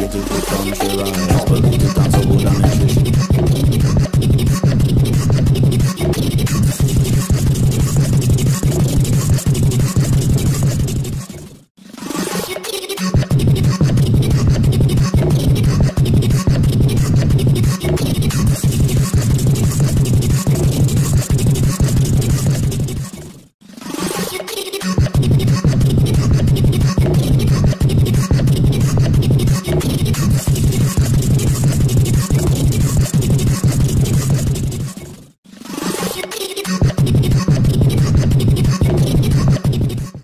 que tu te pencherais. Je peux goûter tant au bout d'un